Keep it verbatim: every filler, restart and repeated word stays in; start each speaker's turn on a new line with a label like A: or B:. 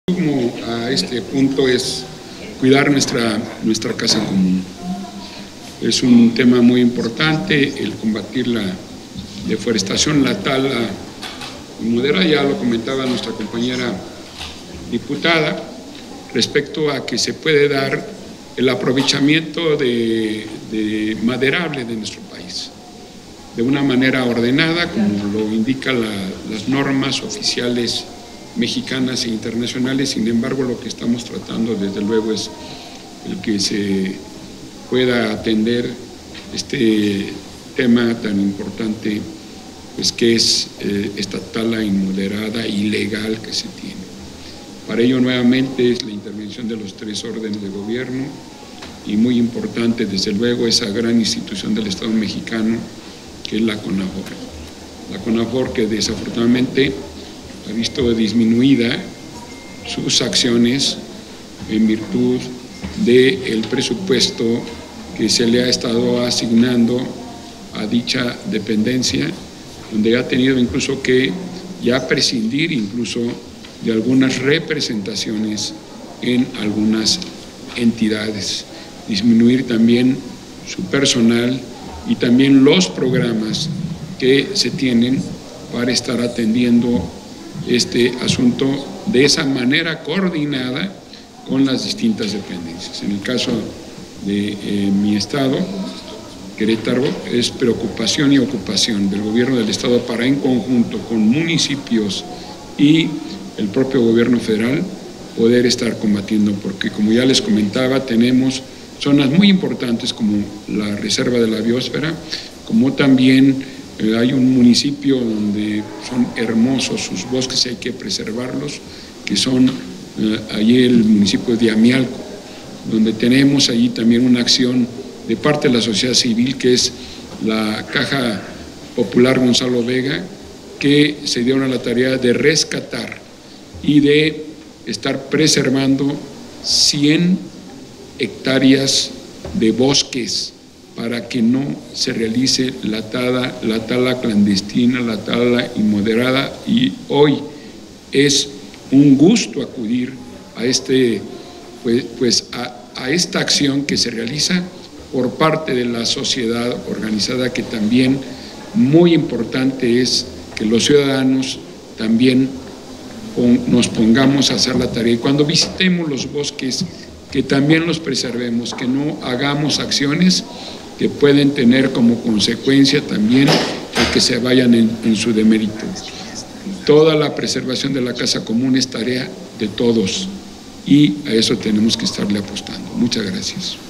A: Como a este punto es cuidar nuestra, nuestra casa común. Es un tema muy importante el combatir la deforestación, la tala moderada, ya lo comentaba nuestra compañera diputada, respecto a que se puede dar el aprovechamiento de, de maderable de nuestro país, de una manera ordenada, como lo indican la, las normas oficiales mexicanas e internacionales. Sin embargo, lo que estamos tratando desde luego es el que se pueda atender este tema tan importante, pues que es eh, esta tala inmoderada, ilegal que se tiene. Para ello nuevamente es la intervención de los tres órdenes de gobierno y muy importante desde luego esa gran institución del Estado mexicano que es la CONAFOR. La CONAFOR que desafortunadamente ha visto disminuida sus acciones en virtud del presupuesto que se le ha estado asignando a dicha dependencia, donde ha tenido incluso que ya prescindir incluso de algunas representaciones en algunas entidades, disminuir también su personal y también los programas que se tienen para estar atendiendo este asunto de esa manera coordinada con las distintas dependencias. En el caso de eh, mi estado, Querétaro, es preocupación y ocupación del gobierno del estado para en conjunto con municipios y el propio gobierno federal poder estar combatiendo, porque como ya les comentaba, tenemos zonas muy importantes como la Reserva de la Biosfera, como también Eh, hay un municipio donde son hermosos sus bosques y hay que preservarlos, que son eh, allí el municipio de Amialco, donde tenemos allí también una acción de parte de la sociedad civil, que es la Caja Popular Gonzalo Vega, que se dieron a la tarea de rescatar y de estar preservando cien hectáreas de bosques para que no se realice la tala, la tala clandestina, la tala inmoderada, y hoy es un gusto acudir a, este, pues, pues a, a esta acción que se realiza por parte de la sociedad organizada, que también muy importante es que los ciudadanos también nos pongamos a hacer la tarea, y cuando visitemos los bosques que también los preservemos, que no hagamos acciones que pueden tener como consecuencia también el que se vayan en, en su demérito. Toda la preservación de la casa común es tarea de todos y a eso tenemos que estarle apostando. Muchas gracias.